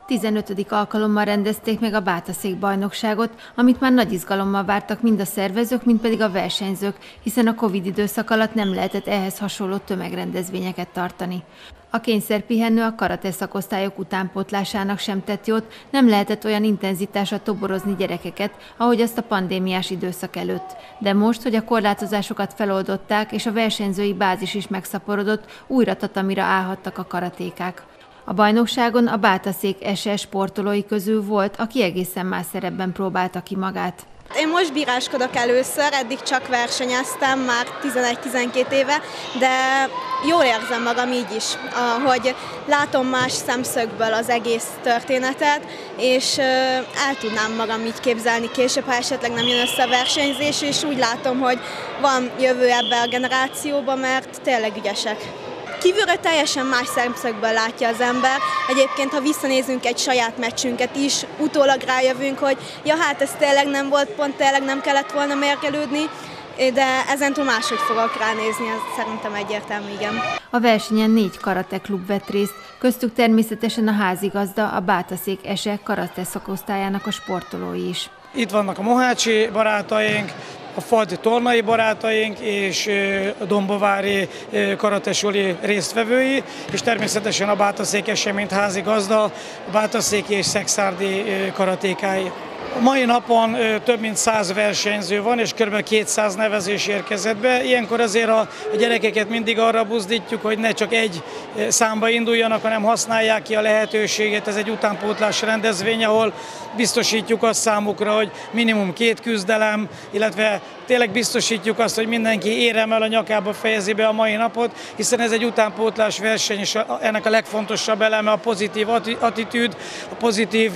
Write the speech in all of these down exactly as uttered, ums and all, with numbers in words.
tizenötödik alkalommal rendezték meg a Bátaszék bajnokságot, amit már nagy izgalommal vártak mind a szervezők, mind pedig a versenyzők, hiszen a Covid időszak alatt nem lehetett ehhez hasonló tömegrendezvényeket tartani. A kényszerpihenő a karate szakosztályok utánpótlásának sem tett jót, nem lehetett olyan intenzitásra toborozni gyerekeket, ahogy azt a pandémiás időszak előtt. De most, hogy a korlátozásokat feloldották és a versenyzői bázis is megszaporodott, újra tatamira állhattak a karatékák. A bajnokságon a Bátaszék es es sportolói közül volt, aki egészen más szerepben próbálta ki magát. Én most bíráskodok először, eddig csak versenyeztem, már tizenegy-tizenkét éve, de jól érzem magam így is, hogy látom más szemszögből az egész történetet, és el tudnám magam így képzelni később, ha esetleg nem jön össze a versenyzés, és úgy látom, hogy van jövő ebbe a generációba, mert tényleg ügyesek. Kívülről teljesen más szemszögből látja az ember. Egyébként, ha visszanézünk egy saját meccsünket is, utólag rájövünk, hogy ja, hát ez tényleg nem volt pont, tényleg nem kellett volna mérgelődni, de ezentúl máshogy fogok ránézni, ez szerintem egyértelmű, igen. A versenyen négy karate klub vett részt, köztük természetesen a házigazda, a Bátaszék es e karate szakosztályának a sportolói is. Itt vannak a mohácsi barátaink, a Fad tornai barátaink és a dombovári karatesuli résztvevői, és természetesen a Bátaszék es e, mint házigazda, a bátaszéki és szekszárdi karatékái. A mai napon több mint száz versenyző van, és kb. kétszáz nevezés érkezett be. Ilyenkor azért a gyerekeket mindig arra buzdítjuk, hogy ne csak egy számba induljanak, hanem használják ki a lehetőséget. Ez egy utánpótlás rendezvény, ahol biztosítjuk azt számukra, hogy minimum két küzdelem, illetve tényleg biztosítjuk azt, hogy mindenki éremmel a nyakába fejezi be a mai napot, hiszen ez egy utánpótlás verseny, és ennek a legfontosabb eleme a pozitív attitűd, a pozitív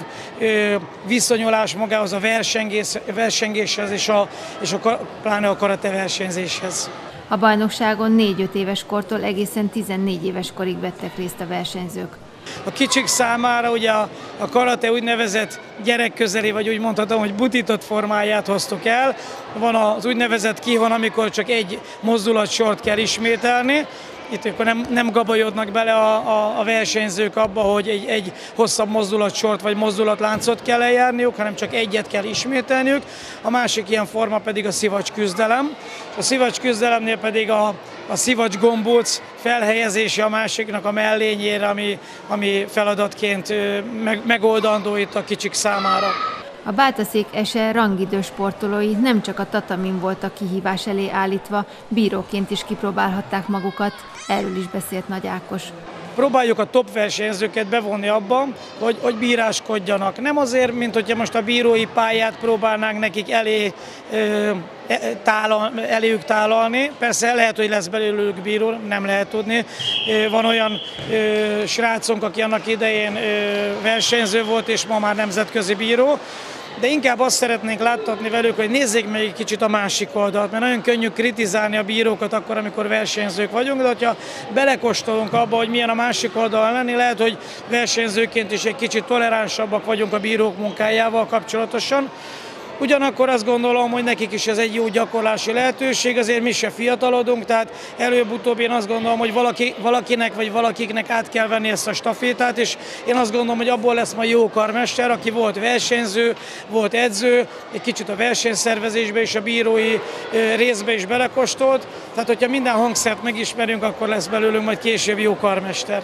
viszonyulás magához a versengés, versengéshez és, a, és a, pláne a karate versenyzéshez. A bajnokságon négy-öt éves kortól egészen tizennégy éves korig vettek részt a versenyzők. A kicsik számára ugye a, a karate úgynevezett gyerekközeli, vagy úgy mondhatom, hogy butított formáját hoztuk el. Van az úgynevezett kihon, amikor csak egy mozdulatsort kell ismételni. Itt akkor nem, nem gabajodnak bele a, a, a versenyzők abba, hogy egy, egy hosszabb mozdulatsort vagy mozdulatláncot kell eljárniuk, hanem csak egyet kell ismételniük. A másik ilyen forma pedig a szivacs küzdelem. A szivacs küzdelemnél pedig a, a szivacs gombóc felhelyezése a másiknak a mellényére, ami, ami feladatként meg, megoldandó itt a kicsik számára. A Bátaszék es e rangidős sportolói nem csak a tatamin voltak kihívás elé állítva, bíróként is kipróbálhatták magukat, erről is beszélt Nagy Ákos. Próbáljuk a top versenyzőket bevonni abba, hogy, hogy bíráskodjanak. Nem azért, mint hogyha most a bírói pályát próbálnánk nekik elé, ö, tálal, eléjük tálalni. Persze lehet, hogy lesz belőlük bíró, nem lehet tudni. Van olyan ö, srácunk, aki annak idején ö, versenyző volt, és ma már nemzetközi bíró. De inkább azt szeretnénk láttatni velük, hogy nézzék meg egy kicsit a másik oldalt, mert nagyon könnyű kritizálni a bírókat akkor, amikor versenyzők vagyunk, de hogyha belekóstolunk abba, hogy milyen a másik oldalon lenni, lehet, hogy versenyzőként is egy kicsit toleránsabbak vagyunk a bírók munkájával kapcsolatosan. Ugyanakkor azt gondolom, hogy nekik is ez egy jó gyakorlási lehetőség, azért mi se fiatalodunk, tehát előbb-utóbb én azt gondolom, hogy valaki, valakinek vagy valakiknek át kell venni ezt a stafétát, és én azt gondolom, hogy abból lesz majd jó karmester, aki volt versenyző, volt edző, egy kicsit a versenyszervezésbe és a bírói részbe is belekóstolt, tehát hogyha minden hangszert megismerünk, akkor lesz belőlünk majd később jó karmester.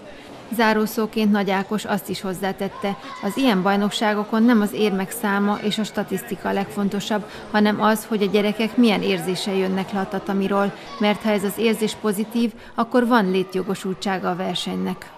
Zárószóként Nagy Ákos azt is hozzátette, az ilyen bajnokságokon nem az érmek száma és a statisztika a legfontosabb, hanem az, hogy a gyerekek milyen érzéssel jönnek le a tatamiról, mert ha ez az érzés pozitív, akkor van létjogosultsága a versenynek.